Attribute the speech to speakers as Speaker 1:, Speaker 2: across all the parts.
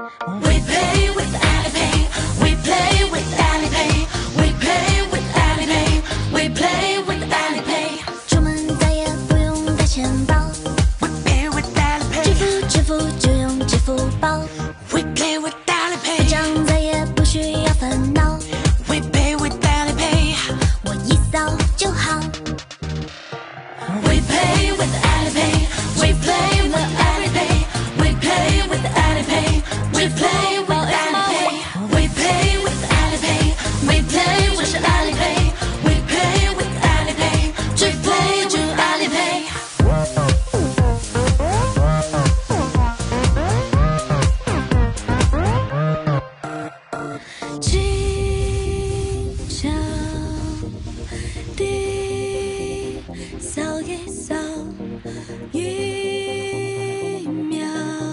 Speaker 1: We play with Alipay, we play with Alipay, we play with Alipay, we play with Alipay。
Speaker 2: 出门再也不用带钱包
Speaker 1: We play with Alipay，
Speaker 2: 支付就用支付宝。
Speaker 1: We play with
Speaker 2: 付
Speaker 1: Alipay，
Speaker 2: 账再也不需要烦恼，
Speaker 1: We pay with Alipay，
Speaker 2: 我一扫就好。
Speaker 1: We play with Alipay, we play with Alipay, we play with Alipay, we play with Alipay, we play with Alipay, we play with Alipay, we play with Alipay， 只 play 就 Alipay。轻巧地扫一扫1秒，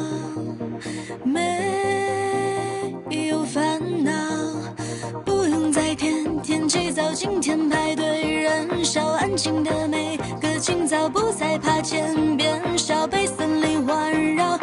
Speaker 1: 没有烦恼，不用再天天起早，今天排队人少，安静的每个清早，不再怕钱变少，被森林环绕，